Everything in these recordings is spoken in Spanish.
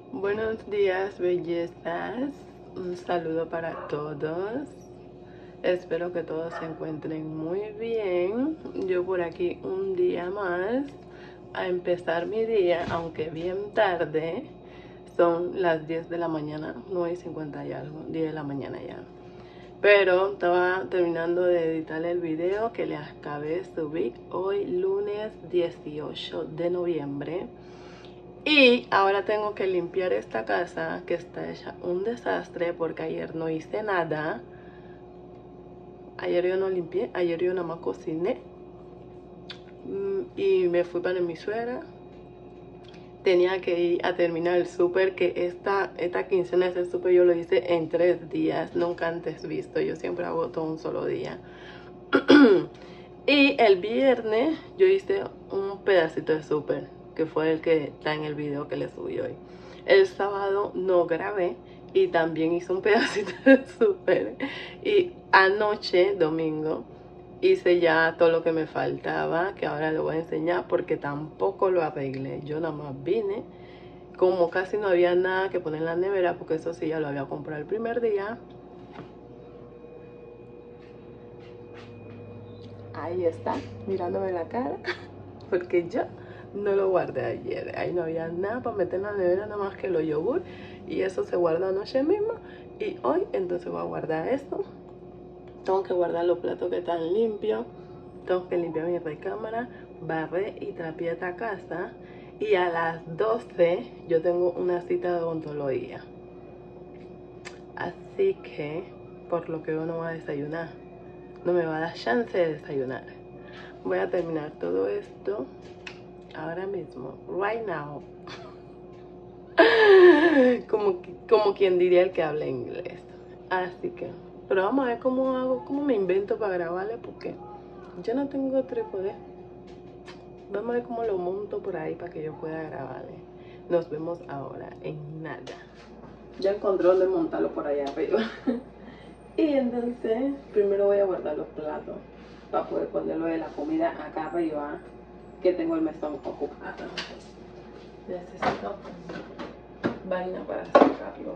Buenos días, bellezas. Un saludo para todos. Espero que todos se encuentren muy bien. Yo por aquí un día más a empezar mi día, aunque bien tarde. Son las 10 de la mañana, 9:50 y algo, 10 de la mañana ya. Pero estaba terminando de editar el video que les acabé de subir hoy lunes 18 de noviembre. Y ahora tengo que limpiar esta casa que está hecha un desastre porque ayer no hice nada. Ayer yo no limpié, ayer yo nada más cociné. Y me fui para mi suegra. Tenía que ir a terminar el súper, que esta quincena ese súper yo lo hice en 3 días, nunca antes visto. Yo siempre hago todo un solo día. Y el viernes yo hice un pedacito de súper, que fue el que está en el video que le subí hoy. El sábado no grabé y también hice un pedacito de súper. Y anoche, domingo, hice ya todo lo que me faltaba, que ahora lo voy a enseñar porque tampoco lo arreglé. Yo nada más vine, como casi no había nada que poner en la nevera, porque eso sí ya lo había comprado el primer día. Ahí está, mirándome la cara, porque yo no lo guardé ayer. Ahí no había nada para meter en la nevera, nada más que los yogur, y eso se guarda anoche mismo. Y hoy entonces voy a guardar esto. Tengo que guardar los platos que están limpios. Tengo que limpiar mi recámara, barrer y trapear esta casa. Y a las 12 yo tengo una cita de odontología. Así que, por lo que yo no voy a desayunar. No me va a dar chance de desayunar. Voy a terminar todo esto ahora mismo, right now. como quien diría el que habla inglés. Así que, pero vamos a ver cómo hago, cómo me invento para grabarle, porque yo no tengo trípode. Vamos a ver cómo lo monto por ahí para que yo pueda grabarle. Nos vemos ahora en nada. Ya encontré dónde montarlo por allá arriba. Y entonces, primero voy a guardar los platos para poder ponerlo de la comida acá arriba, que tengo el mesón ocupado. Necesito vaina para sacarlos.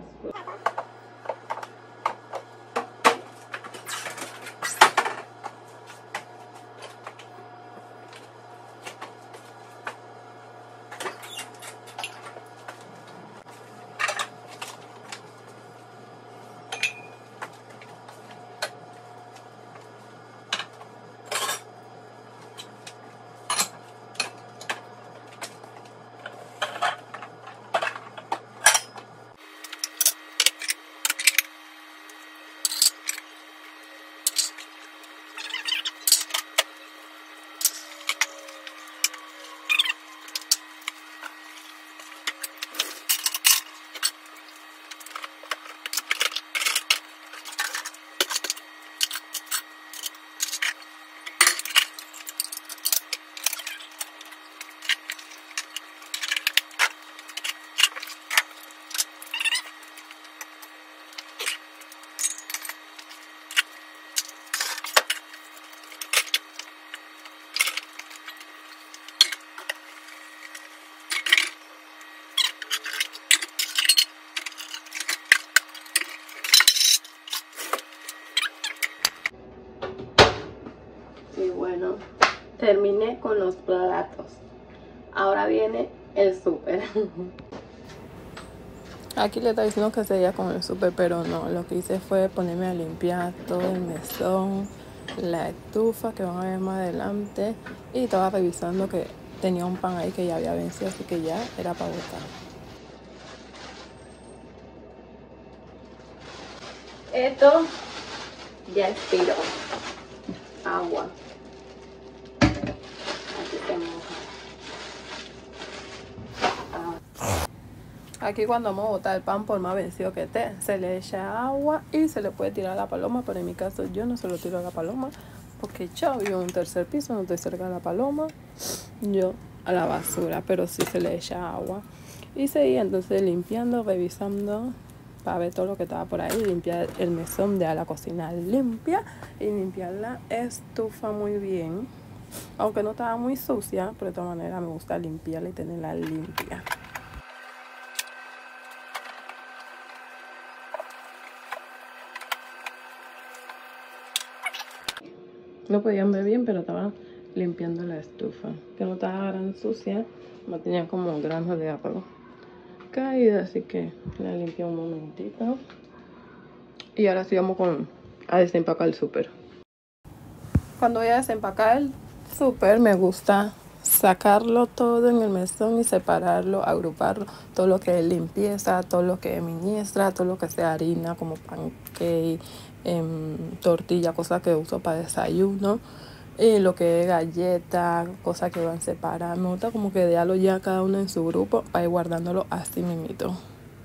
Y bueno, terminé con los platos. Ahora viene el súper. Aquí le está diciendo que seguía con el súper, pero no. Lo que hice fue ponerme a limpiar todo el mesón, la estufa que van a ver más adelante. Y estaba revisando que tenía un pan ahí que ya había vencido, así que ya era para botar. Esto ya expiró. Agua. Aquí se moja. Aquí cuando vamos a botar el pan, por más vencido que esté, se le echa agua y se le puede tirar a la paloma, pero en mi caso yo no se lo tiro a la paloma porque yo vivo en un tercer piso, no estoy cerca de la paloma, yo a la basura, pero sí se le echa agua. Y seguí entonces limpiando, revisando para ver todo lo que estaba por ahí, limpiar el mesón de la cocina limpia y limpiar la estufa muy bien, aunque no estaba muy sucia, pero de todas maneras me gusta limpiarla y tenerla limpia. No podían ver bien, pero estaba limpiando la estufa, que no estaba tan sucia, no tenía como granos de arroz caída, así que la limpié un momentito. Y ahora sí vamos a desempacar el súper. Cuando voy a desempacar el súper me gusta sacarlo todo en el mesón y separarlo, agruparlo, todo lo que es limpieza, todo lo que es ministra, todo lo que sea harina como pancake, tortilla, cosas que uso para desayuno, y lo que es galleta, cosas que van separadas. Me gusta como que dejarlo ya cada uno en su grupo para ir guardándolo así mismito.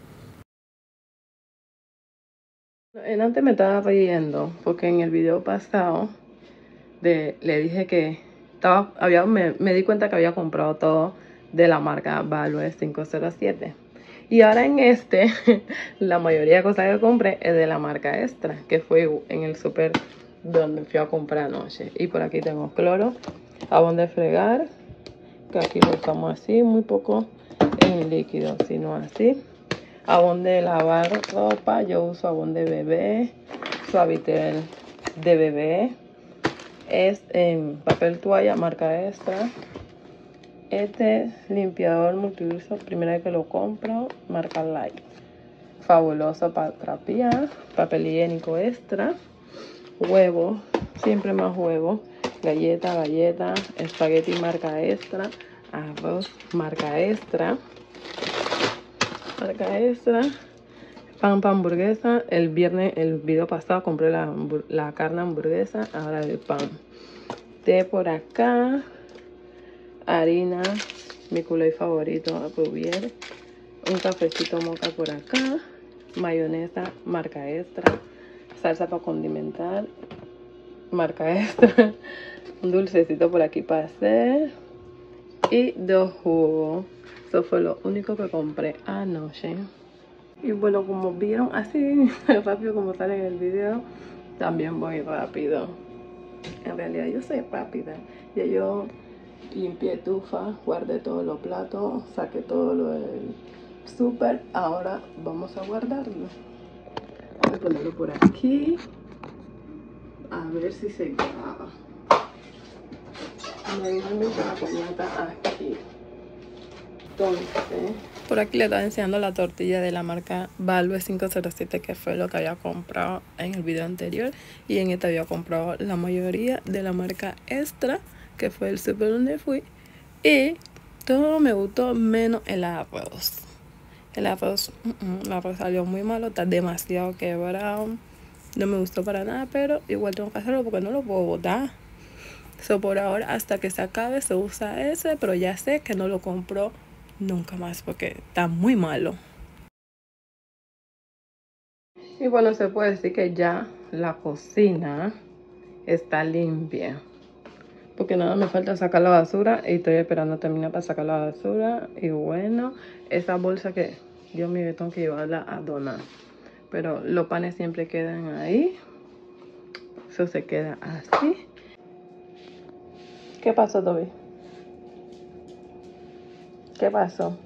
Antes me estaba riendo porque en el video pasado le dije que me di cuenta que había comprado todo de la marca Value 507. Y ahora en la mayoría de cosas que compré es de la marca Extra, que fue en el súper donde fui a comprar anoche. Y por aquí tengo cloro, jabón de fregar, que aquí lo usamos así, muy poco en líquido, sino así. Jabón de lavar ropa, yo uso jabón de bebé, Suavitel de bebé. Es en papel toalla marca Extra. Este limpiador multiuso, primera vez que lo compro, marca Light. Fabuloso para trapear. Papel higiénico Extra. Huevo, siempre más huevo. Galleta, espagueti marca Extra. Arroz marca Extra. Pan para hamburguesa. El video pasado compré la carne hamburguesa, ahora el pan. Té por acá. Harina, mi culé favorito, Applebeer. Un cafecito moca por acá. Mayonesa, marca Extra. Salsa para condimentar, marca Extra. Un dulcecito por aquí para hacer. Y 2 jugos. Eso fue lo único que compré anoche. Y bueno, como vieron así rápido como sale en el video, también voy rápido. En realidad yo soy rápida. Ya yo limpié estufa, guardé todos los platos, saqué todo lo del súper. Ahora vamos a guardarlo. Voy a ponerlo por aquí. A ver si se graba. Normalmente la coñata aquí. Entonces, por aquí le estaba enseñando la tortilla de la marca Value 507, que fue lo que había comprado en el video anterior. Y en esta había comprado la mayoría de la marca Extra, que fue el súper donde fui. Y todo me gustó menos el arroz. El arroz salió muy malo, está demasiado quebrado. No me gustó para nada, pero igual tengo que hacerlo porque no lo puedo botar. Por ahora, hasta que se acabe, se usa ese, pero ya sé que no lo compro nunca más porque está muy malo. Y bueno, se puede decir que ya la cocina está limpia, porque nada, me falta sacar la basura y estoy esperando a terminar para sacar la basura. Y bueno, esa bolsa que Dios mío, tengo que llevarla a donar, pero los panes siempre quedan ahí. Eso se queda así. ¿Qué pasó, Toby? ¿Qué pasó?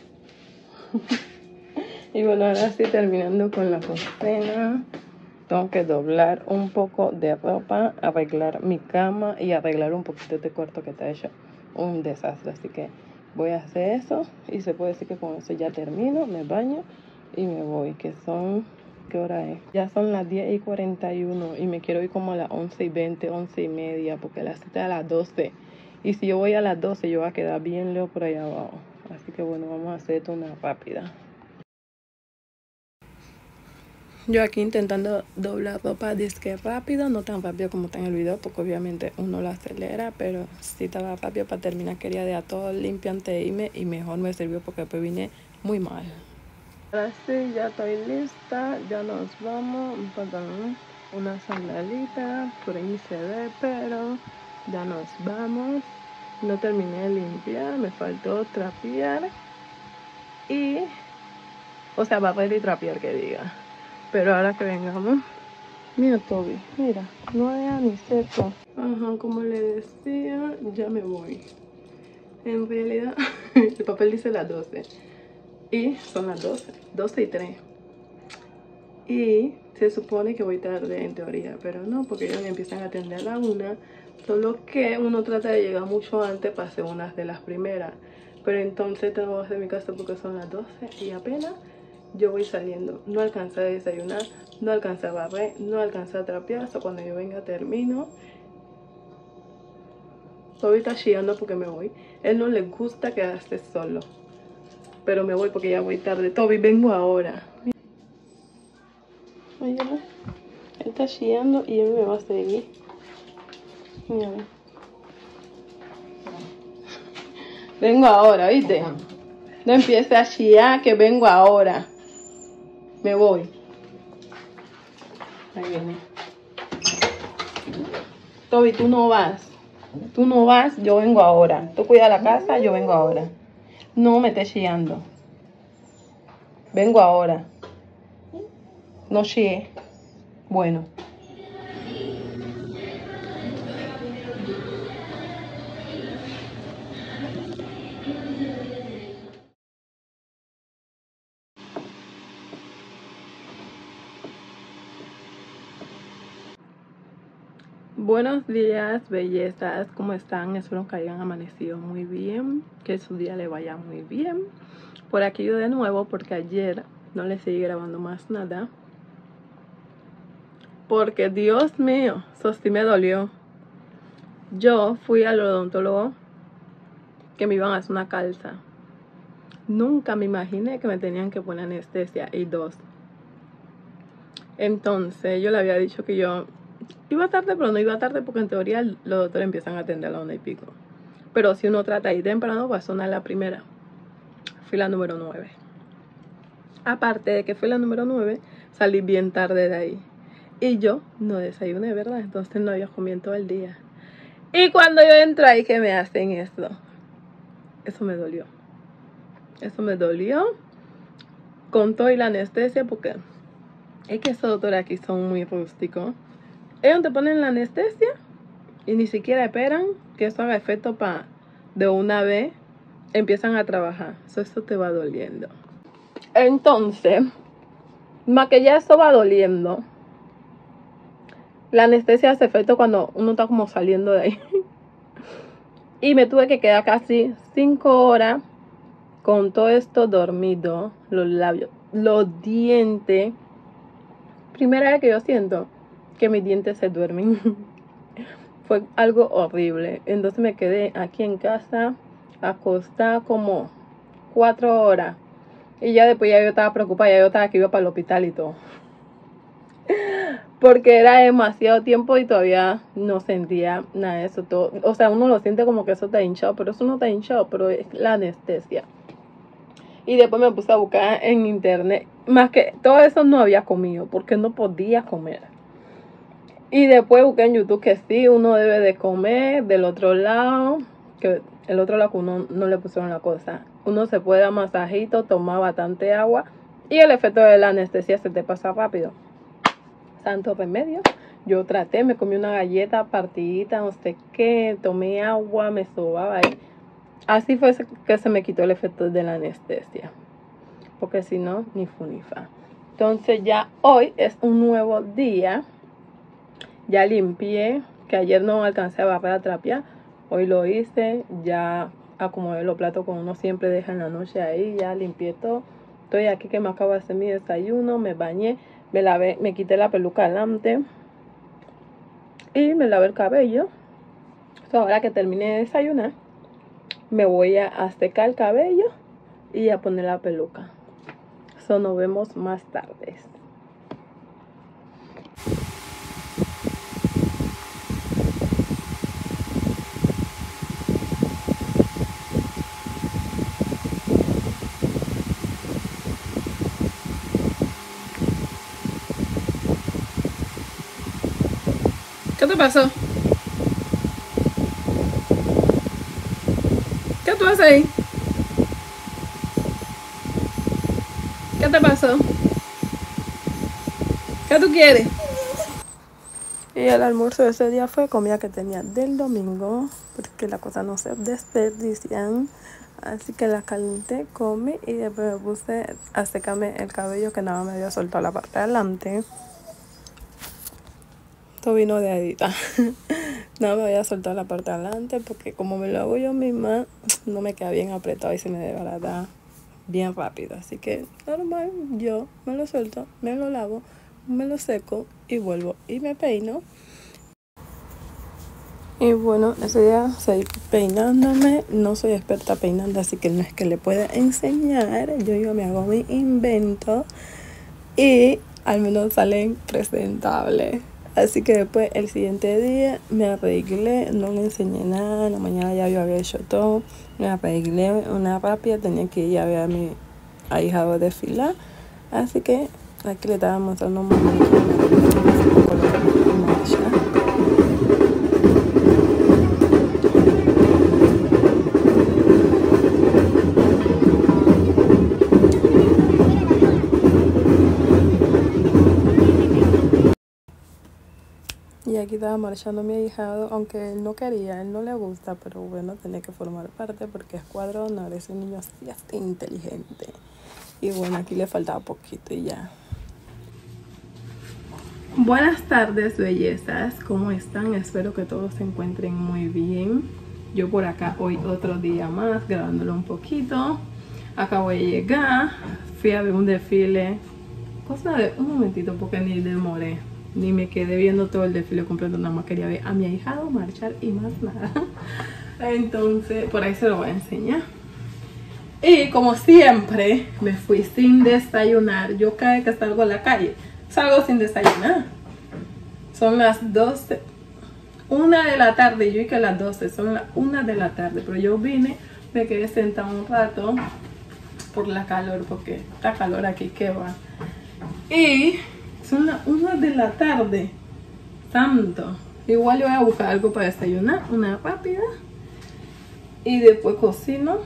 Y bueno, ahora sí, terminando con la cocina. Tengo que doblar un poco de ropa, arreglar mi cama y arreglar un poquito este cuarto que está hecho un desastre. Así que voy a hacer eso y se puede decir que con eso ya termino, me baño y me voy. Que son, ¿qué hora es? Ya son las 10:41 y me quiero ir como a las 11:20, 11:30, porque la cita es a las 12. Y si yo voy a las 12, yo voy a quedar bien lejos por allá abajo. Así que bueno, vamos a hacer esto una rápida. Yo aquí intentando doblar ropa disque rápido, no tan rápido como está en el video, porque obviamente uno lo acelera, pero sí estaba rápido para terminar. Quería dejar todo limpio antes de irme y mejor me sirvió porque después vine muy mal. Ahora sí, ya estoy lista, ya nos vamos. Un pantalón, una sandalita, por ahí se ve, pero ya nos vamos. No terminé de limpiar, me faltó trapear y, o sea, barrer y trapear, que diga. Pero ahora que vengamos, mira Toby, mira, no era ni cerca. Ajá, como le decía, ya me voy. En realidad, el papel dice las 12. Y son las 12:03. Y se supone que voy tarde en teoría, pero no, porque ellos me empiezan a atender a la 1. Solo que uno trata de llegar mucho antes para hacer unas de las primeras. Pero entonces tengo que hacer mi casa porque son las 12 y apenas yo voy saliendo. No alcancé a desayunar, no alcancé a barrer, no alcancé a trapear. Hasta cuando yo venga termino. Toby está chillando porque me voy. Él no le gusta quedarse solo. Pero me voy porque ya voy tarde. Toby, vengo ahora. Óyeme. Él está chillando y él me va a seguir. Mira. Vengo ahora, ¿viste? No empieces a chillar que vengo ahora. Me voy. Ahí viene. Toby, tú no vas. Tú no vas, yo vengo ahora. Tú cuida la casa, yo vengo ahora. No me estés chillando. Vengo ahora. No chille. Bueno. Buenos días, bellezas, ¿cómo están? Espero que hayan amanecido muy bien, que su día le vaya muy bien. Por aquí yo de nuevo, porque ayer no les seguí grabando más nada. Porque, Dios mío, eso sí me dolió. Yo fui al odontólogo que me iban a hacer una calza. Nunca me imaginé que me tenían que poner anestesia y 2. Entonces yo le había dicho que yo iba tarde, pero no iba tarde porque en teoría los doctores empiezan a atender a la 1 y pico. Pero si uno trata ahí temprano, va a sonar la primera. Fui la número 9. Aparte de que fui la número 9, salí bien tarde de ahí. Y yo no desayuné, ¿verdad? Entonces no había comido todo el día. Y cuando yo entro ahí que me hacen esto, eso me dolió. Eso me dolió con todo y la anestesia porque es que esos doctores aquí son muy rústicos. Ellos te ponen la anestesia y ni siquiera esperan que eso haga efecto para de una vez empiezan a trabajar. Eso te va doliendo. Entonces, más que ya eso va doliendo, la anestesia hace efecto cuando uno está como saliendo de ahí. Y me tuve que quedar casi 5 horas con todo esto dormido, los labios, los dientes. Primera vez que yo siento que mis dientes se duermen. Fue algo horrible. Entonces me quedé aquí en casa acostada como 4 horas. Y ya después ya yo estaba preocupada, ya yo estaba que iba para el hospital y todo. Porque era demasiado tiempo y todavía no sentía nada de eso. Todo. O sea, uno lo siente como que eso está hinchado, pero eso no está hinchado, pero es la anestesia. Y después me puse a buscar en internet. Más que todo eso no había comido, porque no podía comer. Y después busqué en YouTube que sí, uno debe de comer del otro lado. Que el otro lado que uno no le pusieron la cosa. Uno se puede dar masajito, tomar bastante agua. Y el efecto de la anestesia se te pasa rápido. Santo remedio. Yo traté, me comí una galleta partidita, no sé qué. Tomé agua, me sobaba ahí. Así fue que se me quitó el efecto de la anestesia. Porque si no, ni fu ni fa. Entonces ya hoy es un nuevo día. Ya limpié, que ayer no alcancé a barrer a trapear. Hoy lo hice, ya acomodé los platos como uno siempre deja en la noche ahí. Ya limpié todo. Estoy aquí que me acabo de hacer mi desayuno, me bañé, me lavé, me quité la peluca delante. Y me lavé el cabello. Entonces, ahora que terminé de desayunar, me voy a secar el cabello y a poner la peluca. Eso nos vemos más tarde. ¿Qué te pasó? ¿Qué tú haces ahí? ¿Qué te pasó? ¿Qué tú quieres? Y el almuerzo de ese día fue comida que tenía del domingo, porque las cosas no se desperdician. Así que la calenté, comí y después me puse a secarme el cabello que nada me había soltado la parte de adelante. Esto vino de Adita. No me había soltado la parte de adelante porque como me lo hago yo misma, no me queda bien apretado y se me desbarata bien rápido. Así que normal, yo me lo suelto, me lo lavo, me lo seco y vuelvo y me peino. Y bueno, ese día estoy peinándome. No soy experta peinando, así que no es que le pueda enseñar. Yo me hago mi invento y al menos salen presentables. Así que después el siguiente día me arreglé, no le enseñé nada. En la mañana ya yo había hecho todo. Me arreglé una rápida, tenía que ir a ver a mi ahijado desfilar. Así que aquí le estaba mostrando un momento. Y aquí estaba marchando mi ahijado, aunque él no quería, él no le gusta, pero bueno, tenía que formar parte porque es cuadrón, es un niño así inteligente. Y bueno, aquí le faltaba poquito y ya. Buenas tardes, bellezas, ¿cómo están? Espero que todos se encuentren muy bien. Yo por acá hoy otro día más, grabándolo un poquito. Acabo de llegar, fui a ver un desfile, cosa de un momentito porque ni demoré. Ni me quedé viendo todo el desfile completo, nada más quería ver a mi ahijado marchar y más nada. Entonces, por ahí se lo voy a enseñar. Y como siempre, me fui sin desayunar. Yo cada vez que salgo a la calle, salgo sin desayunar. Son las 12, 1 de la tarde. Yo dije las 12, son las 1 de la tarde. Pero yo vine, me quedé sentada un rato por la calor, porque está calor aquí, que va. Y son las 1 de la tarde. Santo. Igual yo voy a buscar algo para desayunar, una rápida. Y después cocino.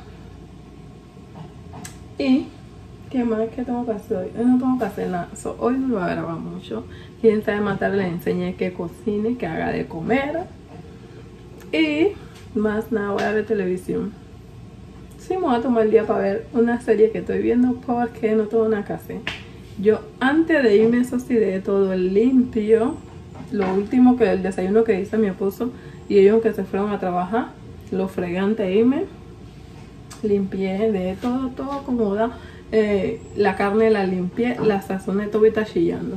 Y ¿qué más que tengo que hacer hoy? No tengo que hacer nada. Hoy no lo voy a grabar mucho. Quien sabe matar le enseñé que cocine, que haga de comer. Y más nada, voy a ver televisión. Sí, me voy a tomar el día para ver una serie que estoy viendo porque no tengo nada que hacer. Yo antes de irme, eso sí, de todo el limpio. Lo último que el desayuno que hice mi esposo y ellos que se fueron a trabajar, lo fregué antes de irme. Limpié de todo acomodado. La carne la limpié, la sazoné, todo y está chillando.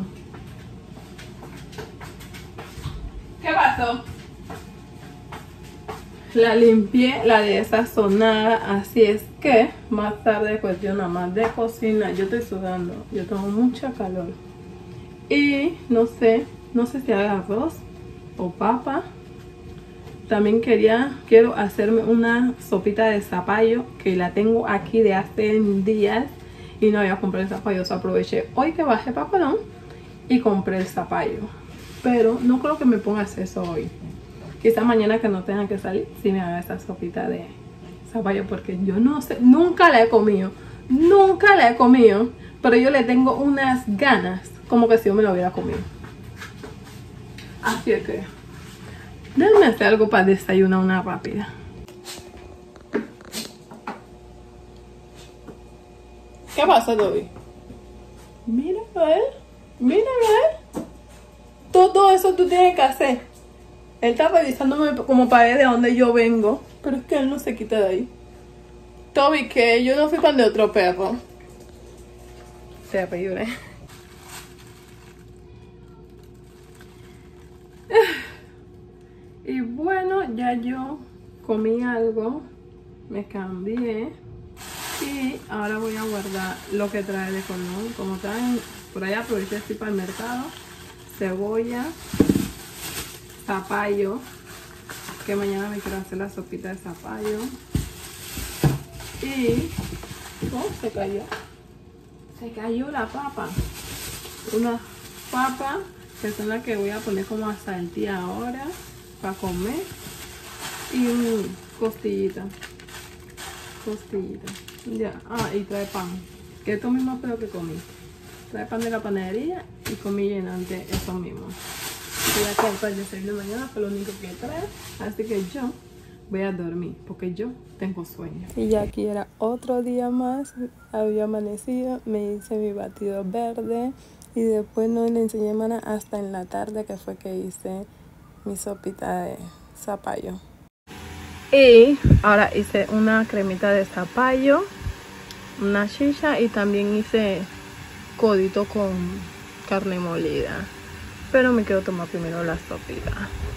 ¿Qué pasó? La limpié, la de sazonada, así es que más tarde cuestión nada más de cocina. Yo estoy sudando, yo tengo mucha calor. Y no sé si haga arroz o papa. También quiero hacerme una sopita de zapallo que la tengo aquí de hace días y no había comprado el zapallo. So aproveché hoy que bajé para Colón y compré el zapallo. Pero no creo que me ponga a hacer eso hoy. Quizá mañana que no tenga que salir, sí me haga esa sopita de zapallo porque yo no sé, nunca la he comido. Nunca la he comido, pero yo le tengo unas ganas como que si yo me lo hubiera comido. Así es que déjame hacer algo para desayunar una rápida. ¿Qué pasa, Toby? Míralo a él. Míralo a él. Todo eso tú tienes que hacer. Él está revisándome como para ver de dónde yo vengo. Pero es que él no se quita de ahí. Toby, que yo no fui con de otro perro. Terrible. Y bueno, ya yo comí algo, me cambié y ahora voy a guardar lo que trae de Colón. Como traen por allá, aproveché así para el mercado, cebolla, zapallo, que mañana me quiero hacer la sopita de zapallo. Y se cayó la papa, unas papas que son las que voy a poner como a saltear ahora para comer, y un costillita ya. Y trae pan, que esto mismo fue lo que comí. Trae pan de la panadería y comí llenante, eso mismo. Voy a traer para el desayuno de mañana, fue lo único que trae. Así que yo voy a dormir porque yo tengo sueño. Y ya aquí era otro día más, había amanecido, me hice mi batido verde y después no le enseñé mana hasta en la tarde que fue que hice mi sopita de zapallo. Y ahora hice una cremita de zapallo, una chicha y también hice codito con carne molida. Pero me quiero tomar primero la sopita.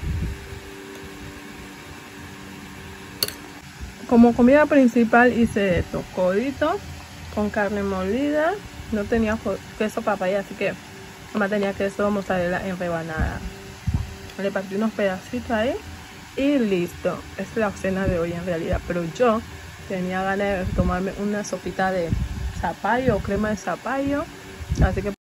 Como comida principal hice esto, codito con carne molida. No tenía queso papaya, así que además tenía queso mozzarella en rebanada. Le partí unos pedacitos ahí y listo. Es la cena de hoy en realidad, pero yo tenía ganas de tomarme una sopita de zapallo o crema de zapallo, así que